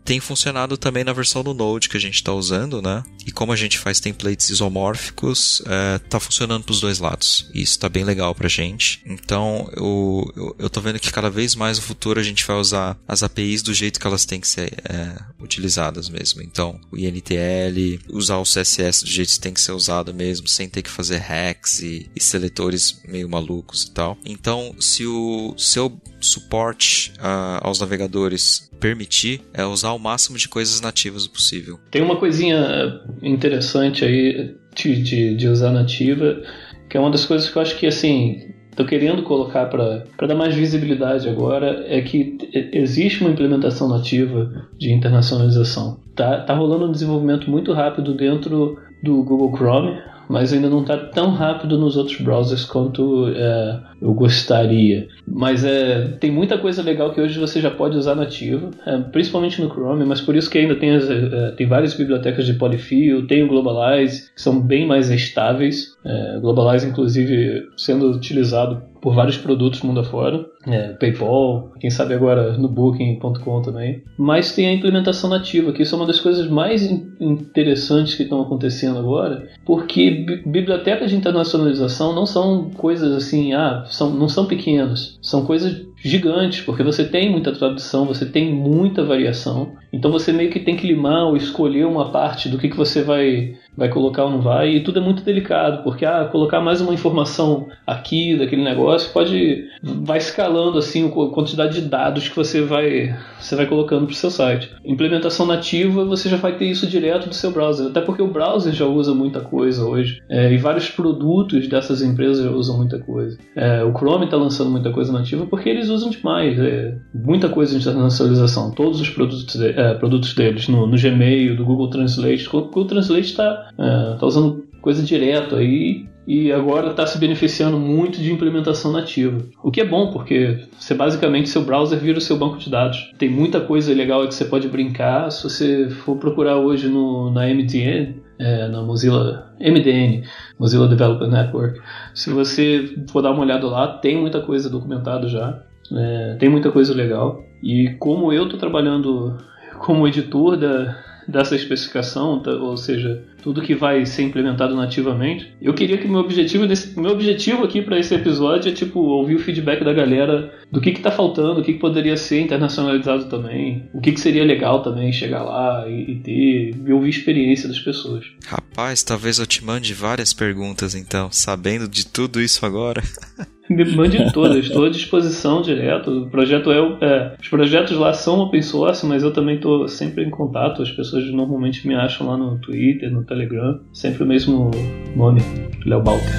tem funcionado também na versão do Node que a gente está usando, né? E como a gente faz templates isomórficos, é, tá funcionando para os dois lados. E isso tá bem legal pra gente. Então, eu, eu, eu tô vendo que cada vez mais no futuro a gente vai usar as A P Is do jeito que elas têm que ser é, utilizadas mesmo. Então, o I N T L, usar o C S S do jeito que tem que ser usado mesmo, sem ter que fazer hacks e, e seletores meio malucos e tal. Então, se o seu suporte uh, aos navegadores permitir, é usar o máximo de coisas nativas possível. Tem uma coisinha interessante aí de, de, de usar nativa, que é uma das coisas que eu acho que, assim, tô querendo colocar para dar mais visibilidade agora, é que existe uma implementação nativa de internacionalização. Tá, tá rolando um desenvolvimento muito rápido dentro do Google Chrome, mas ainda não está tão rápido nos outros browsers quanto é, eu gostaria. Mas é, tem muita coisa legal que hoje você já pode usar nativa, é, principalmente no Chrome, mas por isso que ainda tem, as, é, tem várias bibliotecas de polyfill, tem o Globalize, que são bem mais estáveis. É, Globalize, inclusive, sendo utilizado por vários produtos mundo afora, é, PayPal, quem sabe agora no Booking ponto com também. Mas tem a implementação nativa, que isso é uma das coisas mais interessantes que estão acontecendo agora, porque bi- bibliotecas de internacionalização não são coisas assim, ah, são, não são pequenas, são coisas gigantes, porque você tem muita tradução, você tem muita variação, então você meio que tem que limar ou escolher uma parte do que, que você vai, vai colocar ou não vai, e tudo é muito delicado, porque ah, colocar mais uma informação aqui daquele negócio pode vai escalando assim a quantidade de dados que você vai, você vai colocando para o seu site. Implementação nativa, você já vai ter isso direto do seu browser, até porque o browser já usa muita coisa hoje, é, e vários produtos dessas empresas já usam muita coisa. É, o Chrome está lançando muita coisa nativa porque eles usam demais, é, muita coisa de internacionalização, todos os produtos, de, é, produtos deles, no, no Gmail, do Google Translate. O Google Translate está é, tá usando coisa direto aí, e agora está se beneficiando muito de implementação nativa. O que é bom, porque você basicamente, seu browser vira o seu banco de dados. Tem muita coisa legal que você pode brincar. Se você for procurar hoje no, na M D N, é, na Mozilla M D N, Mozilla Developer Network, se você for dar uma olhada lá, tem muita coisa documentada já. É, tem muita coisa legal. E como eu estou trabalhando como editor da... dessa especificação, ou seja, tudo que vai ser implementado nativamente, eu queria que meu objetivo desse, meu objetivo aqui para esse episódio é tipo ouvir o feedback da galera do que que tá faltando, o que que poderia ser internacionalizado também, o que que seria legal também chegar lá e, e ter e ouvir a experiência das pessoas. Rapaz, talvez eu te mande várias perguntas então, sabendo de tudo isso agora. Me mande todas, estou à disposição direto. O projeto é, é, os projetos lá são open source, mas eu também estou sempre em contato. As pessoas normalmente me acham lá no Twitter, no Telegram, sempre o mesmo nome, Léo Balter.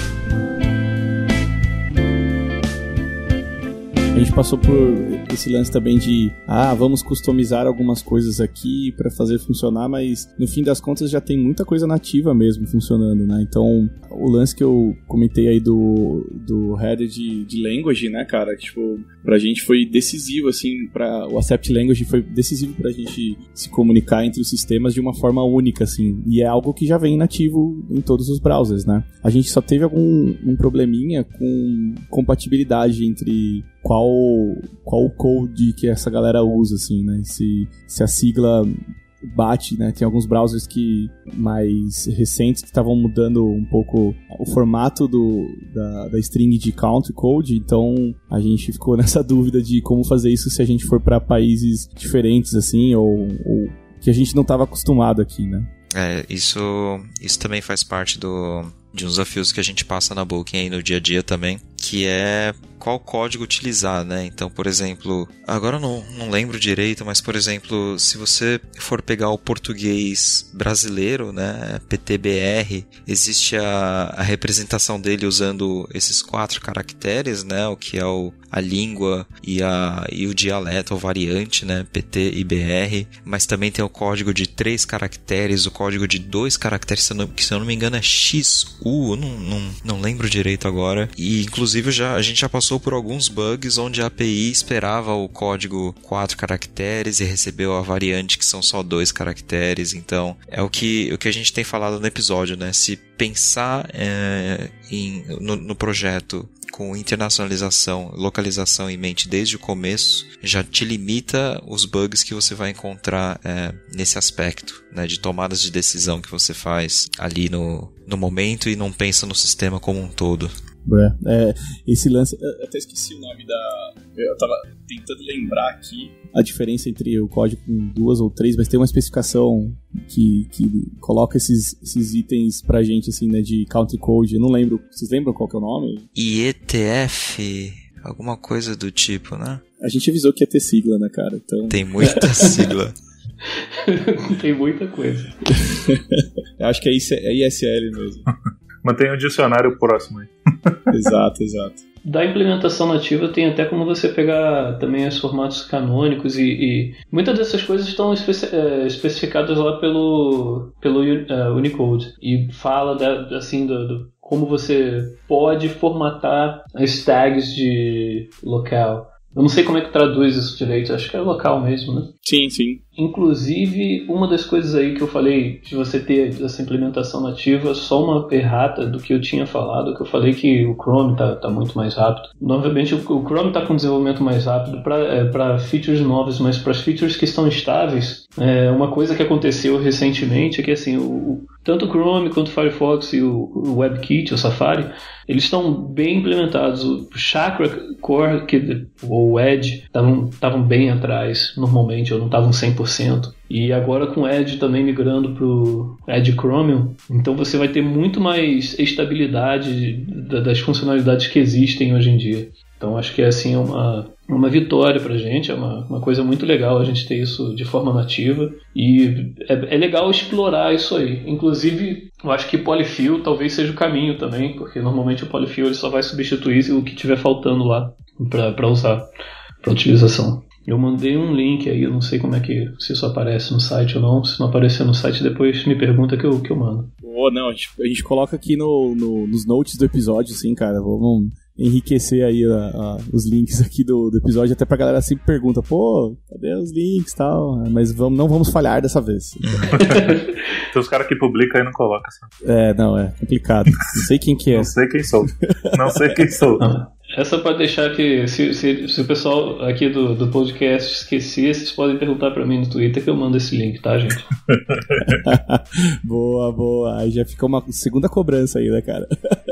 A gente passou por esse lance também de ah, vamos customizar algumas coisas aqui para fazer funcionar, mas no fim das contas já tem muita coisa nativa mesmo funcionando, né? Então, o lance que eu comentei aí do, do header de, de language, né, cara? Tipo, pra gente foi decisivo, assim, pra, o Accept Language foi decisivo pra gente se comunicar entre os sistemas de uma forma única, assim, e é algo que já vem nativo em todos os browsers, né? A gente só teve algum um probleminha com compatibilidade entre qual, qual o code que essa galera usa, assim, né? Se, se a sigla bate, né? Tem alguns browsers que mais recentes que estavam mudando um pouco o formato do, da, da string de country code, então a gente ficou nessa dúvida de como fazer isso se a gente for para países diferentes, assim, ou, ou que a gente não estava acostumado aqui, né? É, isso, isso também faz parte do, de uns desafios que a gente passa na Booking aí no dia a dia também, que é qual código utilizar, né? Então, por exemplo, agora eu não, não lembro direito, mas, por exemplo, se você for pegar o português brasileiro, né, P T B R, existe a, a representação dele usando esses quatro caracteres, né, o que é o, a língua e, a, e o dialeto, ou variante, né, P T e B R, mas também tem o código de três caracteres, o código de dois caracteres, se eu não, que, se eu não me engano é X U, eu não, não, não lembro direito agora, e inclusive já, a gente já passou por alguns bugs onde a A P I esperava o código quatro caracteres e recebeu a variante que são só dois caracteres. Então é o que, o que a gente tem falado no episódio, né? Se pensar é, em, no, no projeto com internacionalização, localização em mente desde o começo, já te limita os bugs que você vai encontrar é, nesse aspecto, né, de tomadas de decisão que você faz ali no, no momento e não pensa no sistema como um todo. É, esse lance, eu até esqueci o nome da... Eu tava tentando lembrar aqui a diferença entre o código com duas ou três, mas tem uma especificação que, que coloca esses, esses itens pra gente, assim, né, de country code. Eu não lembro, vocês lembram qual que é o nome? I E T F, alguma coisa do tipo, né? A gente avisou que ia ter sigla, né, cara? Então... Tem muita sigla. Tem muita coisa. Eu acho que é I S L mesmo. Mantenha o dicionário próximo aí. Exato, exato. Da implementação nativa tem até como você pegar também os formatos canônicos e, e muitas dessas coisas estão especi é, especificadas lá pelo, pelo uh, Unicode e fala da, assim do, do como você pode formatar as tags de local. Eu não sei como é que traduz isso direito, acho que é local mesmo, né? Sim, sim. Inclusive, uma das coisas aí que eu falei de você ter essa implementação nativa, só uma errata do que eu tinha falado, que eu falei que o Chrome tá, tá muito mais rápido. Novamente, o, o Chrome tá com desenvolvimento mais rápido para é, para features novas, mas para as features que estão estáveis, é, uma coisa que aconteceu recentemente é que assim, o, o, tanto o Chrome quanto o Firefox e o, o WebKit, o Safari, eles estão bem implementados. O Chakra Core que, ou o Edge estavam bem atrás, normalmente, ou não estavam cem por cento. E agora com o Edge também migrando para o Edge Chromium, então você vai ter muito mais estabilidade das funcionalidades que existem hoje em dia. Então acho que é assim uma, uma vitória pra gente, é uma, uma coisa muito legal a gente ter isso de forma nativa e é, é legal explorar isso aí. Inclusive, eu acho que Polyfill talvez seja o caminho também, porque normalmente o Polyfill ele só vai substituir o que estiver faltando lá para usar, para utilização. Eu mandei um link aí, eu não sei como é que, se isso aparece no site ou não. Se não aparecer no site, depois me pergunta que eu, que eu mando. Oh, não, a gente, a gente coloca aqui no, no, nos notes do episódio, sim, cara. Vamos enriquecer aí a, a, os links aqui do, do episódio, até pra galera sempre pergunta, pô, cadê os links e tal? Mas vamos, não vamos falhar dessa vez. Tem os caras que publicam aí não colocam. Sabe? É, não, é complicado. Não sei quem que é. Não sei quem sou. Não sei quem sou. Ah, essa pode deixar que, se, se, se o pessoal aqui do, do podcast esquecer, vocês podem perguntar pra mim no Twitter que eu mando esse link, tá, gente? Boa, boa. Aí já fica uma segunda cobrança aí, né, cara?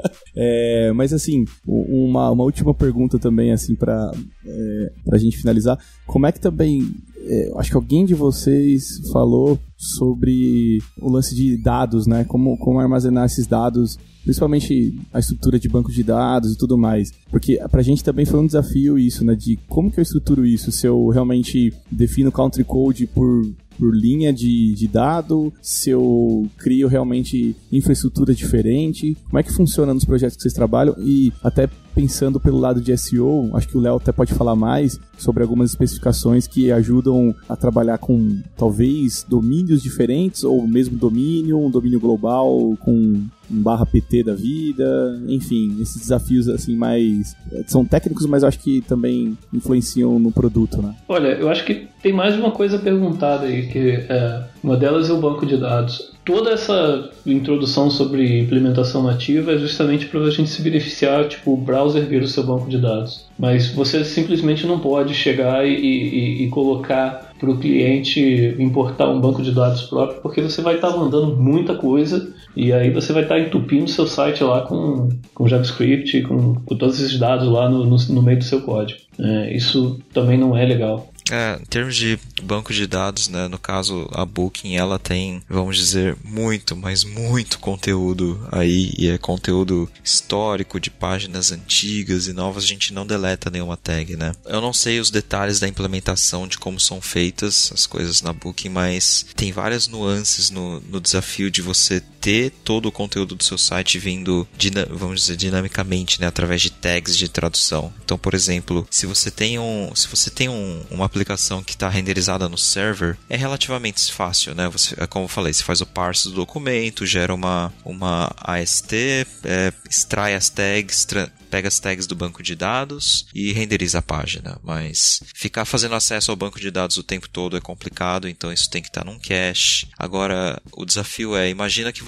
É, mas assim, uma, uma última pergunta também, assim, pra, é, pra gente finalizar. Como é que também, é, acho que alguém de vocês falou sobre o lance de dados, né? Como, como armazenar esses dados, principalmente a estrutura de banco de dados e tudo mais. Porque pra gente também foi um desafio isso, né? De como que eu estruturo isso? Se eu realmente defino country code por... por linha de, de dado, se eu crio realmente infraestrutura diferente, como é que funciona nos projetos que vocês trabalham e até pensando pelo lado de S E O, acho que o Léo até pode falar mais sobre algumas especificações que ajudam a trabalhar com talvez domínios diferentes ou mesmo domínio, um domínio global com um barra P T da vida, enfim, esses desafios assim mais são técnicos, mas eu acho que também influenciam no produto, né? Olha, eu acho que tem mais de uma coisa perguntada aí, que é, uma delas é o banco de dados. Toda essa introdução sobre implementação nativa é justamente para a gente se beneficiar, tipo, o browser vira o seu banco de dados. Mas você simplesmente não pode chegar e, e, e colocar para o cliente importar um banco de dados próprio, porque você vai estar tá mandando muita coisa e aí você vai estar tá entupindo seu site lá com, com JavaScript, com, com todos esses dados lá no, no, no meio do seu código. É, isso também não é legal. É, em termos de banco de dados, né, no caso a Booking, ela tem, vamos dizer, muito, mas muito conteúdo aí, e é conteúdo histórico de páginas antigas e novas, a gente não deleta nenhuma tag, né. Eu não sei os detalhes da implementação de como são feitas as coisas na Booking, mas tem várias nuances no, no desafio de você ter todo o conteúdo do seu site vindo, vamos dizer, dinamicamente, né, através de tags de tradução. Então, por exemplo, se você tem um, se você tem um, uma aplicação que está renderizada no server, é relativamente fácil, né? Você, como eu falei, você faz o parse do documento, gera uma, uma A S T, é, extrai as tags, pega as tags do banco de dados e renderiza a página. Mas ficar fazendo acesso ao banco de dados o tempo todo é complicado, então isso tem que estar num cache. Agora, o desafio é, imagina que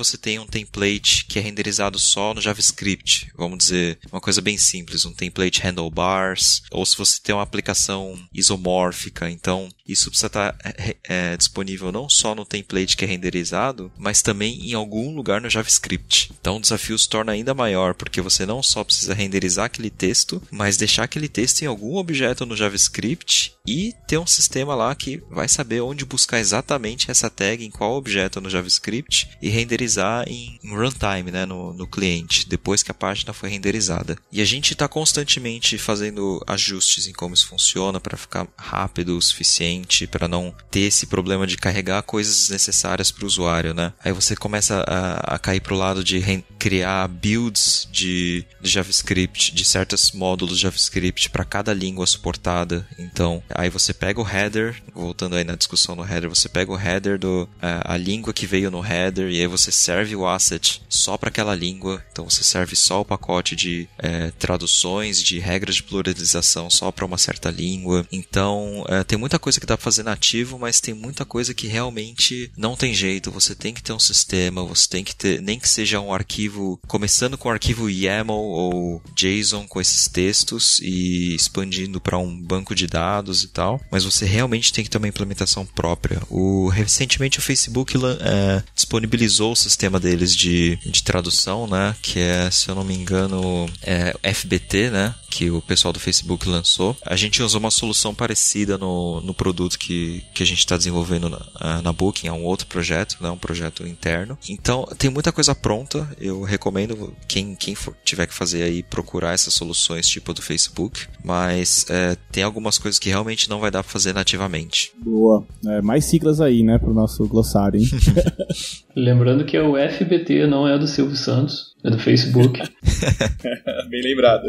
você tem um template que é renderizado só no JavaScript, vamos dizer, uma coisa bem simples, um template handlebars, ou se você tem uma aplicação isomórfica, então isso precisa estar é, é, disponível não só no template que é renderizado, mas também em algum lugar no JavaScript. Então o desafio se torna ainda maior, porque você não só precisa renderizar aquele texto, mas deixar aquele texto em algum objeto no JavaScript e ter um sistema lá que vai saber onde buscar exatamente essa tag em qual objeto no JavaScript e renderizar em runtime, né, no, no cliente, depois que a página foi renderizada. E a gente está constantemente fazendo ajustes em como isso funciona para ficar rápido o suficiente, para não ter esse problema de carregar coisas desnecessárias para o usuário, né? Aí você começa a, a cair para o lado de criar builds de, de JavaScript, de certos módulos de JavaScript para cada língua suportada. Então, aí você pega o header, voltando aí na discussão no header, você pega o header do a, a língua que veio no header e aí você serve o asset só para aquela língua. Então você serve só o pacote de é, traduções, de regras de pluralização só para uma certa língua. Então é, tem muita coisa que dá para fazer nativo, mas tem muita coisa que realmente não tem jeito. Você tem que ter um sistema, você tem que ter, nem que seja um arquivo, começando com o arquivo YAML ou JSON com esses textos e expandindo para um banco de dados e tal, mas você realmente tem que ter uma implementação própria. O, recentemente o Facebook é, disponibilizou o sistema deles de, de tradução, né, que é, se eu não me engano, é F B T, né, que o pessoal do Facebook lançou. A gente usou uma solução parecida no, no produto que, que a gente está desenvolvendo na, na Booking, é um outro projeto, né, um projeto interno. Então, tem muita coisa pronta, eu recomendo quem, quem for, tiver que fazer aí, procurar essas soluções tipo do Facebook, mas é, tem algumas coisas que realmente não vai dar para fazer nativamente. Boa. É, mais siglas aí, né, pro nosso glossário, hein? Lembrando que é o F B T, não é do Silvio Santos, é do Facebook. Bem lembrado.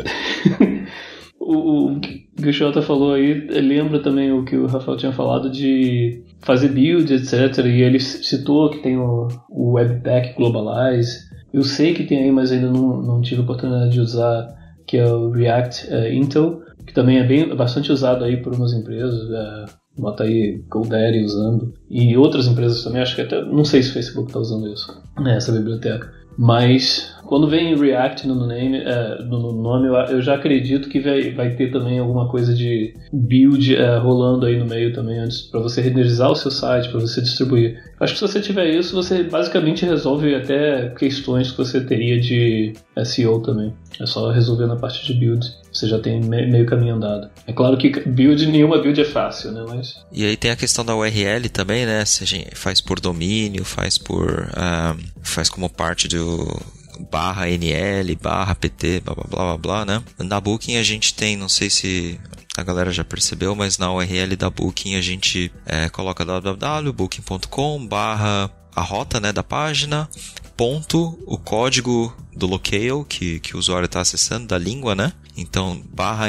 O, o que o Xota falou aí lembra também o que o Rafael tinha falado de fazer build, etcétera. E ele citou que tem o, o Webpack Globalize. Eu sei que tem aí, mas ainda não, não tive a oportunidade de usar, que é o React uh, Intel, que também é bem, bastante usado aí por umas empresas. Uh, bota aí GoDaddy usando. E outras empresas também, acho que até, não sei se o Facebook está usando isso, né, essa biblioteca. Mas quando vem React no nome, é, no nome eu já acredito que vai, vai ter também alguma coisa de build é, rolando aí no meio também antes, para você renderizar o seu site, para você distribuir. Acho que se você tiver isso, você basicamente resolve até questões que você teria de S E O também. É só resolver na parte de build. Você já tem meio caminho andado. É claro que build, nenhuma build é fácil, né? Mas... E aí tem a questão da U R L também, né? Se a gente faz por domínio, faz por... Um, faz como parte do... barra N L, barra P T, blá, blá, blá, blá, blá, né? Na Booking a gente tem, não sei se a galera já percebeu, mas na U R L da Booking a gente é, coloca w w w ponto booking ponto com barra a rota, né, da página, ponto, o código do locale que, que o usuário está acessando, da língua, né? Então, barra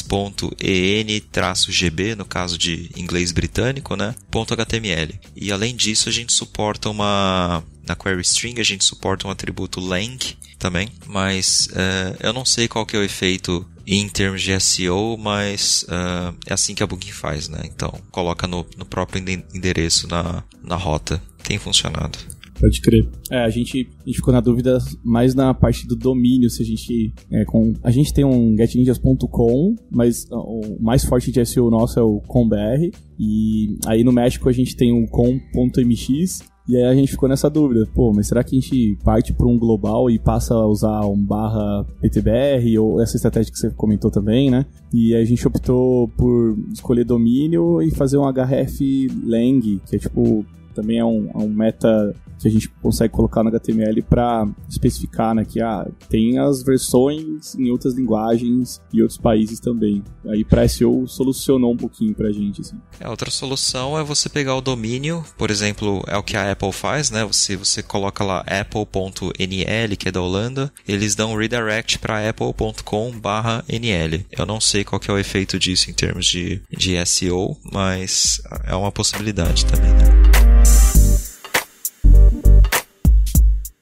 index.en-gb, no caso de inglês britânico, né? Ponto .html. E além disso, a gente suporta uma... Na query string, a gente suporta um atributo lang também, mas uh, eu não sei qual que é o efeito em termos de S E O, mas uh, é assim que a Booking faz, né? Então, coloca no, no próprio endereço na, na rota. Tem funcionado. Pode crer. É, a gente, a gente ficou na dúvida mais na parte do domínio, se a gente... É, com, a gente tem um get ninjas ponto com, mas o mais forte de S E O nosso é o combr, e aí no México a gente tem o com ponto m x, e aí a gente ficou nessa dúvida, pô, mas será que a gente parte para um global e passa a usar um barra P T B R, ou essa estratégia que você comentou também, né? E aí a gente optou por escolher domínio e fazer um H F lang, que é tipo... Também é um, é um meta que a gente consegue colocar no H T M L para especificar, né, que ah, tem as versões em outras linguagens e outros países também. Aí para S E O solucionou um pouquinho pra gente, assim. A outra solução é você pegar o domínio, por exemplo, é o que a Apple faz, né? Você, você coloca lá apple ponto n l, que é da Holanda, eles dão um redirect para apple ponto com barra n l. Eu não sei qual que é o efeito disso em termos de, de S E O, mas é uma possibilidade também, né?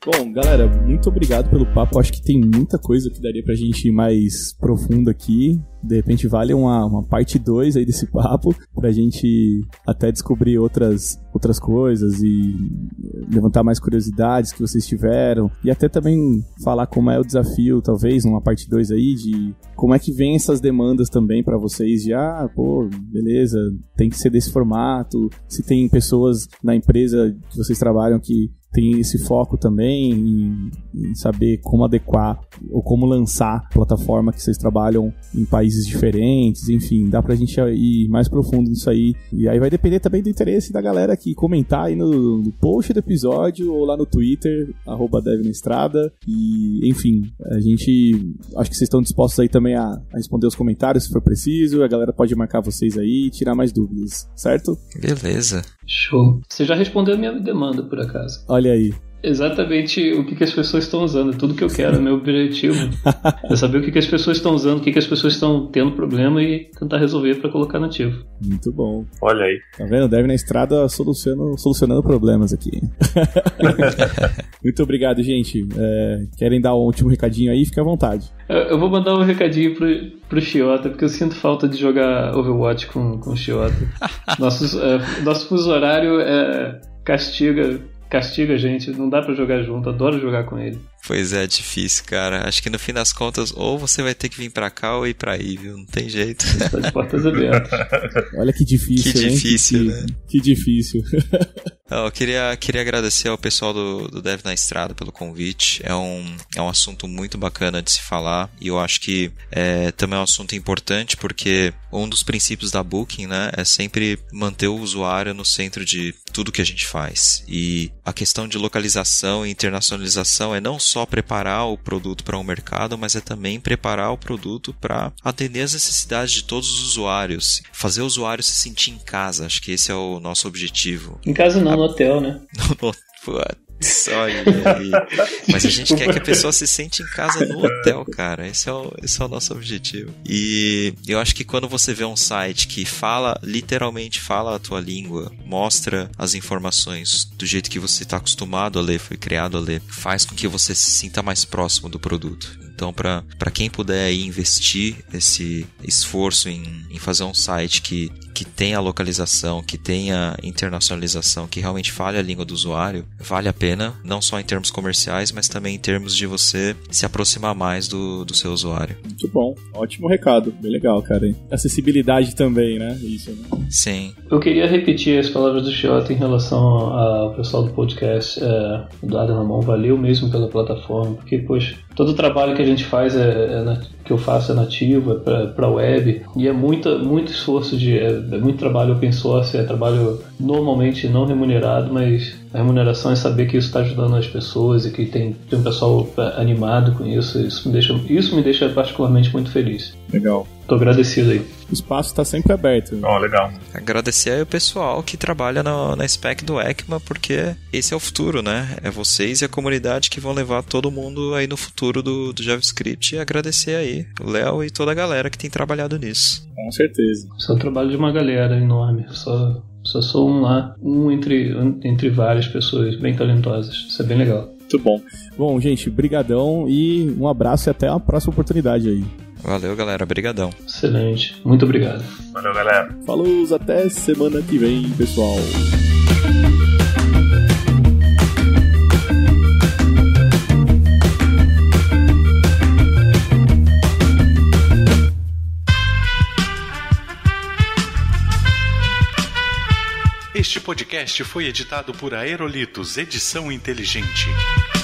Bom, galera, muito obrigado pelo papo. Acho que tem muita coisa que daria pra gente ir mais profundo aqui. De repente vale uma, uma parte dois aí desse papo, pra gente até descobrir outras, outras coisas e levantar mais curiosidades que vocês tiveram. E até também falar como é o desafio, talvez, numa parte dois aí, de como é que vem essas demandas também pra vocês de, ah, pô, beleza, tem que ser desse formato. Se tem pessoas na empresa que vocês trabalham que tem esse foco também em, em saber como adequar ou como lançar a plataforma que vocês trabalham em países diferentes, enfim, dá pra gente ir mais profundo nisso aí. E aí vai depender também do interesse da galera que comentar aí no, no post do episódio ou lá no Twitter, arroba Dev na Estrada. E, enfim, a gente, acho que vocês estão dispostos aí também a, a responder os comentários se for preciso, a galera pode marcar vocês aí e tirar mais dúvidas, certo? Beleza. Show. Você já respondeu a minha demanda, por acaso. Olha aí. Exatamente o que, que as pessoas estão usando, tudo que eu quero, meu objetivo é saber o que, que as pessoas estão usando, o que, que as pessoas estão tendo problema e tentar resolver para colocar nativo. Muito bom. Olha aí. Tá vendo? Dev na Estrada solucionando, solucionando problemas aqui. Muito obrigado, gente. É, querem dar um último recadinho aí? Fique à vontade. Eu, eu vou mandar um recadinho pro, pro Chiota, porque eu sinto falta de jogar Overwatch com, com o Chiota. Nossos, é, nosso fuso horário é, castiga... Castiga a gente, não dá pra jogar junto, adoro jogar com ele. Pois é, difícil, cara. Acho que no fim das contas, ou você vai ter que vir pra cá ou ir pra aí, viu? Não tem jeito. Tá de portas abertas. Olha que difícil, Que hein? difícil, que, né? Que difícil. Não, eu queria, queria agradecer ao pessoal do, do Dev na Estrada pelo convite. É um, é um assunto muito bacana de se falar e eu acho que é, também é um assunto importante porque um dos princípios da Booking, né, é sempre manter o usuário no centro de tudo que a gente faz. E a questão de localização e internacionalização é não só preparar o produto para um mercado, mas é também preparar o produto para atender as necessidades de todos os usuários, fazer o usuário se sentir em casa. Acho que esse é o nosso objetivo. Em casa não, no hotel, né? No, putz, olha aí. Mas a gente quer que a pessoa se sente em casa no hotel, cara. Esse é o, esse é o nosso objetivo. E eu acho que quando você vê um site que fala, literalmente fala a tua língua, mostra as informações do jeito que você está acostumado a ler, foi criado a ler, faz com que você se sinta mais próximo do produto. Então, para quem puder aí investir esse esforço em, em fazer um site que, que tenha localização, que tenha internacionalização, que realmente fale a língua do usuário, vale a pena, não só em termos comerciais, mas também em termos de você se aproximar mais do, do seu usuário. Muito bom, ótimo recado, bem legal, cara. Hein? Acessibilidade também, né? Isso, né? Sim. Eu queria repetir as palavras do Chiota em relação ao pessoal do podcast, é, do Adam Ramon, valeu mesmo pela plataforma, porque, poxa, todo o trabalho que a gente faz, é, é na, que eu faço é nativo, é para web, e é muita, muito esforço, de, é, é muito trabalho open source, é trabalho normalmente não remunerado, mas a remuneração é saber que isso está ajudando as pessoas e que tem, tem um pessoal animado com isso. Isso me deixa, isso me deixa particularmente muito feliz. Legal. Tô agradecido aí. O espaço está sempre aberto. Ó, oh, legal. Agradecer aí o pessoal que trabalha na, na spec do ECMA, porque esse é o futuro, né? É vocês e a comunidade que vão levar todo mundo aí no futuro do, do JavaScript. E agradecer aí o Léo e toda a galera que tem trabalhado nisso. Com certeza. Isso é o trabalho de uma galera enorme. Só, só sou um lá, um entre, entre várias pessoas bem talentosas. Isso é bem legal. Muito bom. Bom, gente, brigadão e um abraço e até a próxima oportunidade aí. Valeu, galera. Brigadão. Excelente. Muito obrigado. Valeu, galera. Falou, até semana que vem, pessoal. Este podcast foi editado por Aerolitos Edição Inteligente.